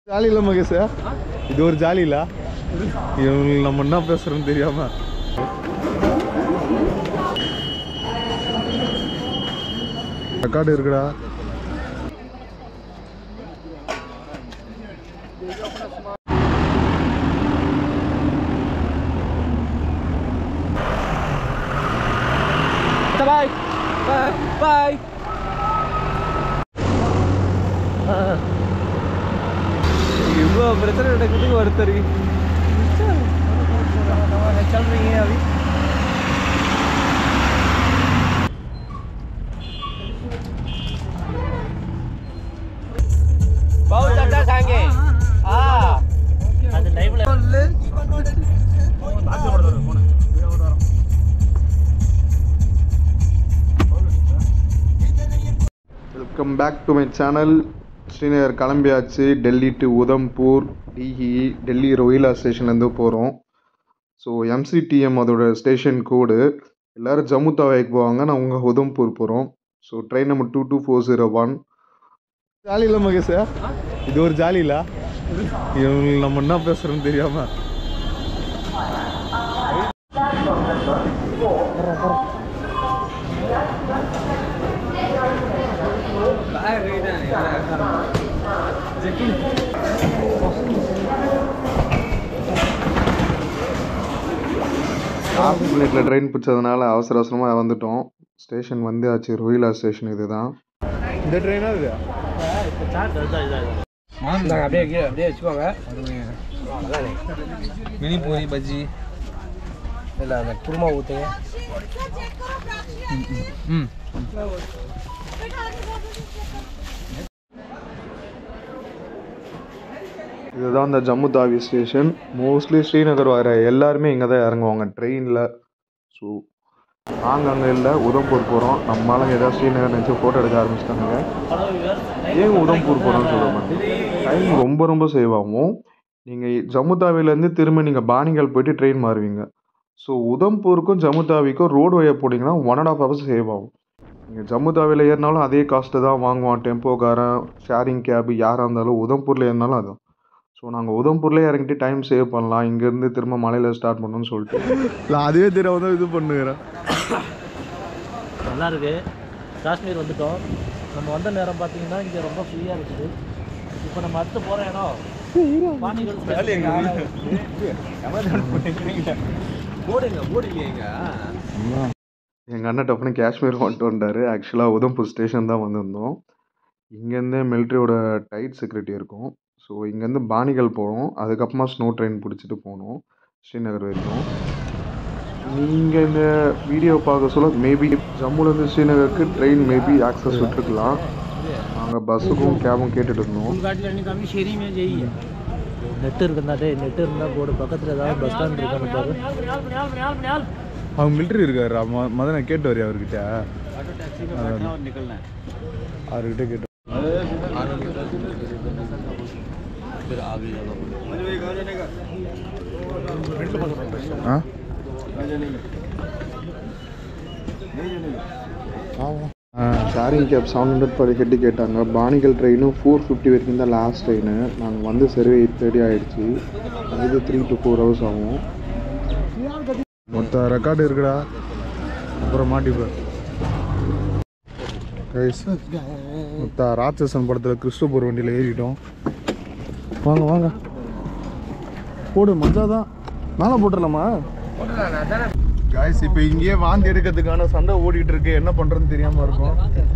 Jolly இல்லை மகேஷ், இது ஒரு ஜாலி இல்லை. இவங்களுக்கு நம்ம என்ன பேசுறோம்னு தெரியாம ரெக்கார்டு இருக்குடா. பாய் பாய். इவ்வளோ பிரச்சனை நடக்குதுக்கு ஒருத்தர் சொல்றீங்க. அவி बहुत अच्छा खाएंगे. हां அது லைவ்ல welcome back to my channel. Srinagar கிளம்பியாச்சு. டெல்லி டு உதம்பூர், டெல்லி ரோயிலா ஸ்டேஷன்லேருந்து போகிறோம். ஸோ எம்சிடிஎம் அதோட ஸ்டேஷன் கோடு. எல்லோரும் ஜம்மு தாவாய்க்கு போவாங்க, நான் உங்கள் உதம்பூர் போகிறோம். So train number 22401. ஜாலி இல்லை மகேஷ், இது ஒரு ஜாலி இல்லை. இவங்களுக்கு நம்ம என்ன பேசுகிறோம்னு தெரியாமல் ஆஃப் மினிட்ல ட்ரெயின் பிடிச்சதுனால அவசர அவசரமாக வந்துட்டோம். ஸ்டேஷன் வந்து ஆச்சு, ரோயிலா ஸ்டேஷன். இதுதான் இந்த ட்ரெயினா இது. அப்படியே அப்படியே வச்சுக்கோங்க. மினி பூரி பஜ்ஜி இல்லை அந்த குருமா ஊற்றுங்க. இதுதான் இந்த ஜம்மு தாவி ஸ்டேஷன். மோஸ்ட்லி ஸ்ரீநகர் வர எல்லாருமே இங்கே தான் இறங்குவாங்க ட்ரெயினில். ஸோ நாங்கள் அங்கே இல்லை, உதம்பூர் போகிறோம். நம்மளால ஏதாவது ஸ்ரீநகர் நினச்சி ஃபோட்டோ எடுக்க ஆரம்பிச்சிட்டாங்க. ஏன் உதம்பூர் போகிறோன்னு சொல்ல மாட்டேன். டைம் ரொம்ப ரொம்ப சேவ் ஆகும். நீங்கள் ஜம்மு தாவிலேருந்து திரும்ப நீங்கள் பானிகால் போய்ட்டு ட்ரெயின் மாறுவீங்க. ஸோ உதம்பூருக்கும் ஜம்மு தாவிக்கும் ரோடு வழியாக போனீங்கன்னா 1.5 hours சேவ் ஆகும். நீங்கள் ஜம்மு தாவியில் ஏறினாலும் அதே காஸ்ட்டு தான் வாங்குவான். டெம்போக்காரன், ஷேரிங் கேபு யாராக இருந்தாலும். உதம்பூரில் ஏறினாலும் அதுவும். ஸோ நாங்கள் உதம்பூர்லேயே இறங்கிட்டு டைம் சேவ் பண்ணலாம், இங்கேருந்து திரும்ப மலையில் ஸ்டார்ட் பண்ணணும்னு சொல்லிட்டு நான் அதுவே தெரியாம தான் இது பண்ணுகிறேன். நல்லா இருக்குது. காஷ்மீர் வந்துட்டோம். நம்ம வந்த நேரம் பார்த்தீங்கன்னா இங்கே ரொம்ப ஃப்ரீயாக இருக்குது. இப்போ நம்ம அடுத்து போகிற இடம் எங்கள் அண்ணன் டப்புனு காஷ்மீர் வந்துட்டு வந்தார். ஆக்சுவலாக உதம்பூர் ஸ்டேஷன் தான் வந்திருந்தோம். இங்கேருந்தே மிலிட்ரியோட டைட் செக்யூரிட்டி இருக்கும். ஸோ இங்கேருந்து பானிகால் போகணும், அதுக்கப்புறமா ஸ்னோ ட்ரெயின் பிடிச்சிட்டு போகணும் ஸ்ரீநகர் வரைக்கும். நீங்கள் இந்த வீடியோ பார்க்க சொல்ல மேபி ஜம்முலேருந்து ஸ்ரீநகருக்கு ட்ரெயின் மேபி ஆக்சஸ் விட்டுருக்கலாம். நாங்கள் பஸ்ஸுக்கும் கேபும் கேட்டுட்டு இருந்தோம். நெட்டு இருக்குதாடே, நெட்டு இருந்தால் போடு. பக்கத்தில் ஏதாவது பஸ் ஸ்டாண்ட் இருக்கான்னு பாரு. அவங்க மிலிட்ரி இருக்காரு. மதனை கேட்டு வரையா அவர்கிட்ட, அவர்கிட்ட கேட்டு ஷேரிங் கேப் 700 per head கேட்டாங்க. பானிகல் ட்ரெயினும் 450 வரைக்கும் தான் லாஸ்ட் ட்ரெயின். நாங்கள் வந்து சர்வே 8:30 ஆகிடுச்சு. அது 3 to 4 hours ஆகும். மொத்த ரெக்கார்டு இருக்குடா, அப்புறம் மாட்டிப்பேன். மொத்த ராட்சசன் படத்தில் கிறிஸ்டோபர் வண்டியில் ஏறிட்டோம். வாங்க வாங்க போடு, மஜா தான். மேலே போட்டுடலாமா காய்ஸ்? இப்போ இங்கேயே வாந்தி எடுக்கிறதுக்கான சண்டை ஓடிட்டு இருக்கு. என்ன பண்ணுறதுன்னு தெரியாமல் இருக்கும்.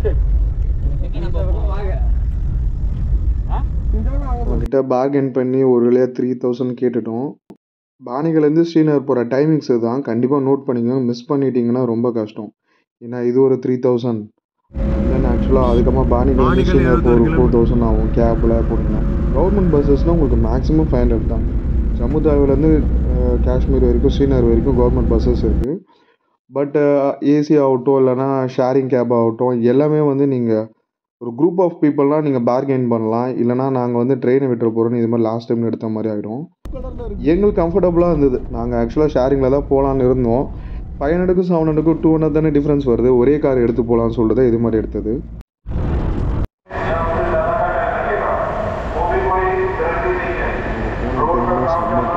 அவங்ககிட்ட பார்கென் பண்ணி ஒரு வழியாக 3000 கேட்டுட்டோம். பானிகலேருந்து ஸ்ரீநகர் போகிற டைமிங்ஸ் தான் கண்டிப்பாக நோட் பண்ணிக்கோங்க. மிஸ் பண்ணிட்டீங்கன்னா ரொம்ப கஷ்டம். ஏன்னா இது ஒரு 3000. தென் ஆக்சுவலாக அதுக்கப்புறமா பானிகலேருந்து ஸ்ரீநகர் ஒரு 4000 ஆகும் கேபில் போனீங்கன்னா. கவர்மெண்ட் பஸ்ஸஸ்னால் உங்களுக்கு மேக்ஸிமம் 500 தான். ஜம்மு தாவிலேருந்து காஷ்மீர் வரைக்கும் ஸ்ரீநகர் வரைக்கும் கவர்மெண்ட் பஸ்ஸஸ் இருக்குது. பட் ஏசி ஆகட்டும் இல்லைனா ஷேரிங் கேப் ஆகட்டும் எல்லாமே வந்து நீங்கள் ஒரு குரூப் ஆஃப் பீப்புளெலாம் நீங்கள் பார்கெயின் பண்ணலாம். இல்லைனா நாங்கள் வந்து ட்ரெயினை விட்டுற போகிறோன்னு இது மாதிரி லாஸ்ட் டைம் எடுத்த மாதிரி ஆகிடும். எங்களுக்கு கம்ஃபர்டபுளாக இருந்தது. நாங்கள் ஆக்சுவலாக ஷேரிங்கில் தான் போகலான்னு இருந்தோம். 500க்கும் 700க்கும் 200 தானே டிஃப்ரென்ஸ் வருது. ஒரே கார் எடுத்து போகலான்னு சொல்லிட்டு இது மாதிரி எடுத்தது.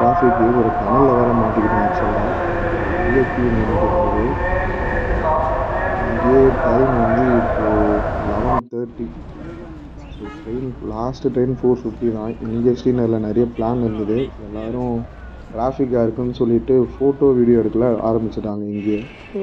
டிராஃபிக்கு ஒரு டனலில் வேறு மாட்டிக்கிட்டோம் ஆக்சுவலாக. நிறைய கியூ நின்றுட்டு இருந்தது. இங்கே டைம் வந்து இப்போது 11:30. ஸோ ட்ரெயின் லாஸ்ட்டு ட்ரெயின் 4:50 தான். இங்கே ஸ்ரீநகரில் நிறைய பிளான் இருந்தது. எல்லோரும் டிராஃபிக்காக இருக்குன்னு சொல்லிட்டு ஃபோட்டோ வீடியோ எடுக்கல ஆரம்பிச்சிட்டாங்க இங்கே.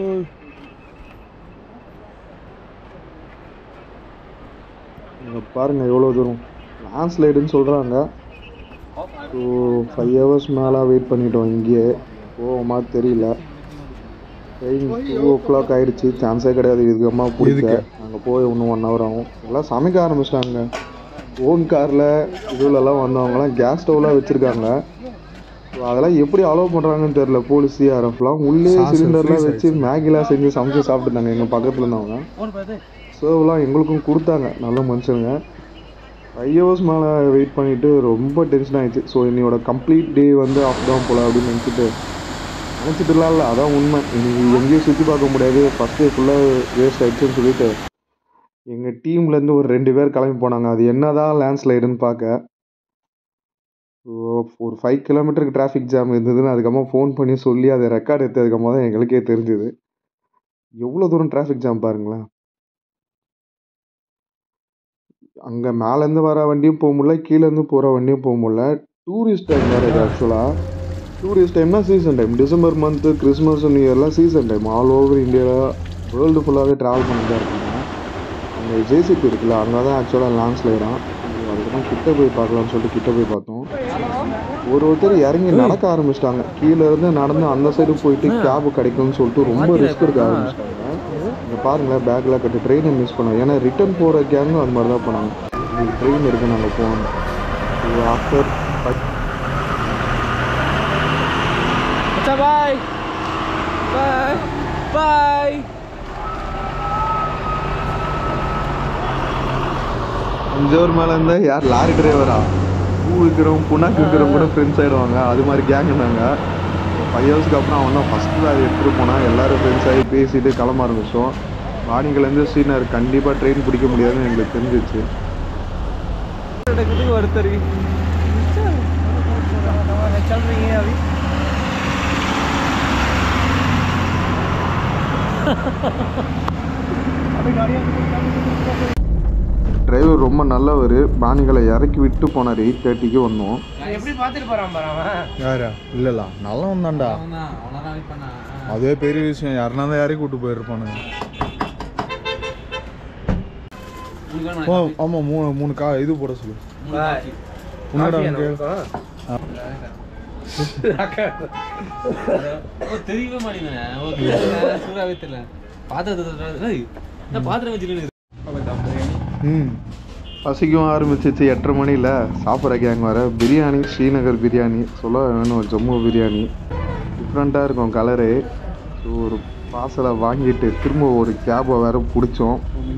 இங்கே பாருங்கள் எவ்வளோ தூரம் லேண்ட்ஸ்லைடுன்னு சொல்கிறாங்க. ஸோ 5 hours மேலே வெயிட் பண்ணிட்டோம் இங்கேயே. போவோமா தெரியல. ட்ரெயின் 2 o'clock ஆகிடுச்சு. சான்ஸே கிடையாது இதுக்கம்மா பிடிக்க. நாங்கள் போய் இன்னும் 1 hour ஆகும். எல்லாம் சமைக்க ஆரம்பிச்சிட்டாங்க. ஓன் காரில் இதுலலாம் வந்தவங்களாம் கேஸ் ஸ்டவ்லாம் வச்சுருக்காங்க. ஸோ அதெல்லாம் எப்படி அலோவ் பண்ணுறாங்கன்னு தெரில. போலீஸ் சிஆர்எஃப்லாம் உள்ளே சிலிண்டர்லாம் வச்சு மேகிலாம் செஞ்சு சமைச்சு சாப்பிட்டுருந்தாங்க எங்கள் பக்கத்தில் இருந்தவங்க. சர்வ்லாம் எங்களுக்கும் கொடுத்தாங்க. நல்ல மனுஷனுங்க. 5 hours மேலே வெயிட் பண்ணிவிட்டு ரொம்ப டென்ஷன் ஆகிடுச்சு. ஸோ என்னோட கம்ப்ளீட் டே வந்து ஆஃப் தான் போல அப்படின்னு நினச்சிட்டுலாம் இல்லை. அதான் உண்மை. இன்னைக்கு எங்கேயும் சுற்றி பார்க்க முடியாது. ஃபஸ்ட் டே ஃபுல்லாக வேஸ்ட் ஆகிடுச்சுன்னு சொல்லிட்டு எங்கள் டீம்லேருந்து ஒரு 2 பேர் கிளம்பி போனாங்க. அது என்ன தான் லேண்ட்ஸ்லைடுன்னு பார்க்க. ஒரு 5 kilometer டிராஃபிக் ஜாம் இருந்ததுன்னு அதுக்கப்புறமா ஃபோன் பண்ணி சொல்லி அதை ரெக்கார்ட் எடுத்ததுக்கப்புறமா தான் எங்களுக்கே தெரிஞ்சுது எவ்வளோ தூரம் டிராஃபிக் ஜாம் பாருங்களேன். அங்கே மேலேருந்து வர வண்டியும் போக முடியல, கீழேருந்து போகிற வண்டியும் போக முடியல. டூரிஸ்ட் டைம் வேறு இது. ஆக்சுவலாக டூரிஸ்ட் டைம்னா season time. December month, Christmas, new இயர்லாம் சீசன் டைம். ஆல் ஓவர் இந்தியாவில் வேர்ல்டு ஃபுல்லாகவே ட்ராவல் பண்ணிட்டு தான் இருக்காங்க. அங்கே ஜேசிபி இருக்குல்ல, அங்கே தான் ஆக்சுவலாக லேண்ட்ஸ்லைடாக. அதுக்கப்புறம் கிட்டே போய் பார்க்கலாம்னு சொல்லிட்டு கிட்டே போய் பார்த்தோம். ஒருத்தர் இறங்கி நடக்க ஆரம்பிச்சிட்டாங்க. கீழேருந்து நடந்து அந்த சைடு போயிட்டு கேபு கிடைக்கும்னு சொல்லிட்டு ரொம்ப ரிஸ்க் எடுக்க ஆரம்பிச்சிட்டாங்க. இங்கே பாருங்களேன் பேக்கில் கட்டி ட்ரெயினை மிஸ் பண்ணோம். ஏன்னா ரிட்டன் போகிற கேங்கும் அது மாதிரி தான் பண்ணாங்க. உங்களுக்கு ட்ரெயின் இருக்குது நாங்கள் போனோம். ஆஃப்டர் பாய் பாய் பாய். 5 hour மேலே இருந்தால் யார் லாரி டிரைவரா பூ விற்கிறவங்க புண்ணாக்கு விற்கிறவங்க கூட ஃப்ரெண்ட்ஸ் ஆகிடுவாங்க. அது மாதிரி கேங் இருந்தாங்க. 5 hours அப்புறம் அவன் தான் ஃபஸ்ட்டு லாரி எடுத்துகிட்டு போனால் எல்லோரும் ஃப்ரெண்ட்ஸ் ஆகி பேசிட்டு கிளம்ப ஆரம்பிச்சோம். வாணிகலேருந்து ஸ்ரீநகர் கண்டிப்பாக ட்ரெயின் பிடிக்க முடியாதுன்னு எங்களுக்கு தெரிஞ்சிச்சு. ஒருத்தர் டிரைவர் ரொம்ப நல்லவர். பாணிகளை இறக்கி விட்டு போனார். 8:30க்கு வந்தோம். எப்படி பார்த்துட்டு போறான் பாரு. யாரா இல்லைல்ல நல்லவன் தான்டா. அதே பெரிய விஷயம். யாருன்னா தான் யாரையும் கூப்பிட்டு போயிருப்பானுங்க. ஆமாம் 3 இது போட சொல்லு. தெரியவே மாட்டேங்குது. பாத்திரம் வச்சு பசிக்கும் ஆரம்பிச்சிச்சு. 8:30 மணியில் சாப்பிட்ற கேங் வர. பிரியாணி ஸ்ரீநகர் பிரியாணி சொல்ல வேணும். ஜம்மு பிரியாணி டிஃப்ரெண்ட்டாக இருக்கும் கலரு. ஸோ ஒரு பார்சலை வாங்கிட்டு திரும்ப ஒரு கேபை வேறு பிடிச்சோம்.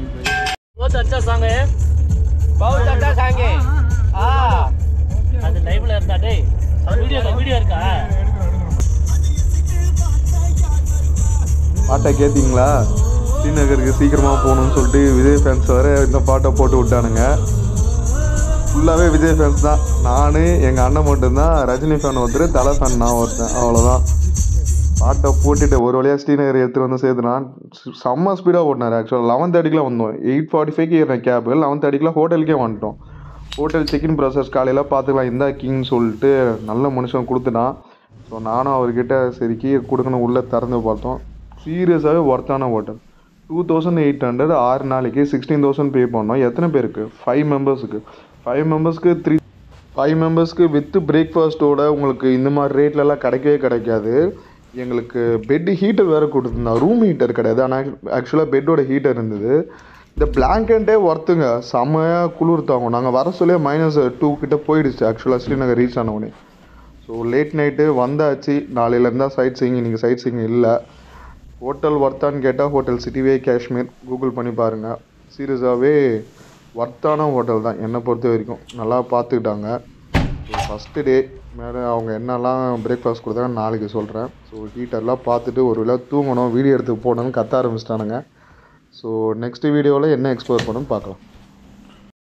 பாட்டை கேட்டிங்களா? ஸ்ரீநகருக்கு சீக்கிரமாக போகணுன்னு சொல்லிட்டு விஜய் ஃபேன்ஸ் வேறு இந்த பாட்டை போட்டு விட்டானுங்க. ஃபுல்லாகவே விஜய் ஃபேன்ஸ் தான். நான் எங்கள் அண்ணன் மட்டும்தான் ரஜினி ஃபேன் ஒருத்தர், தலை ஃபேன் நான் ஒருத்தன். அவ்வளோதான். பாட்டை போட்டுட்டு ஒரு வழியாக ஸ்ரீநகர் எடுத்துகிட்டு வந்து சேர்த்துனான். செம்ம ஸ்பீடாக ஓட்டினார். ஆக்சுவலாக 11:30 வந்தோம். 8:45 ஏறின கேபு. 11:30 ஹோட்டலுக்கே வந்துட்டோம். ஹோட்டல் செக்இன் ப்ராசஸ் காலையில் பார்த்துக்கலாம் இந்தா கிங்னு சொல்லிட்டு நல்ல மனுஷன் கொடுத்துட்டான். ஸோ நானும் அவர்கிட்ட சரி கீழே கொடுக்கணும் உள்ளே திறந்து பார்த்தோம். சீரியஸாகவே ஒர்த்தான ஹோட்டல். 2800 6 நாளைக்கு 16,000 பே பண்ணோம். எத்தனை பேருக்கு? 5 மெம்பர்ஸுக்கு. 5 மெம்பர்ஸ்க்கு வித்து பிரேக்ஃபாஸ்ட்டோட உங்களுக்கு இந்த மாதிரி ரேட்லலாம் கிடைக்கவே கிடைக்காது. எங்களுக்கு பெட்டு ஹீட்டர் வேறு கொடுத்துருந்தா. ரூம் ஹீட்டர் கிடையாது, ஆனால் ஆக்சுவலாக பெட்டோட ஹீட்டர் இருந்தது. இந்த பிளாங்கெட்டே ஒர்த்துங்க. செம்மையாக குளிர் தாங்கும். நாங்கள் வர சொல்லியே -2 கிட்ட போயிடுச்சு ஆக்சுவலாக ஸ்ரீநகர் ரீச் ஆனவுடனே. ஸோ லேட் நைட்டு வந்தாச்சு. நாளையிலேருந்தா சைட் சீயிங். இன்றைக்கி சைட் சீயிங் இல்லை. ஹோட்டல் ஒர்த்தான்னு கேட்டால் ஹோட்டல் சிட்டிவே காஷ்மீர் கூகுள் பண்ணி பாருங்கள். சீரியஸாகவே ஒர்த்தான ஹோட்டல் தான் என்னை பொறுத்த வரைக்கும். நல்லா பார்த்துக்கிட்டாங்க. ஸோ ஃபஸ்ட்டு டே மேலே அவங்க என்னெல்லாம் பிரேக்ஃபாஸ்ட் கொடுத்தாங்க நாளைக்கு சொல்கிறேன். ஸோ ஹீட்டர்லாம் பார்த்துட்டு ஒரு வேளை தூங்கணும், வீடியோ எடுத்து போடணும்னு கத்த ஆரம்பிச்சிட்டானுங்க. ஸோ நெக்ஸ்ட் வீடியோவில் என்ன எக்ஸ்ப்ளோர் பண்ணணும்னு பார்க்கலாம்.